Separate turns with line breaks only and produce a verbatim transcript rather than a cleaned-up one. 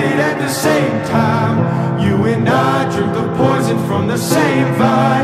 it at the same time. You and I drink the poison from the same vial.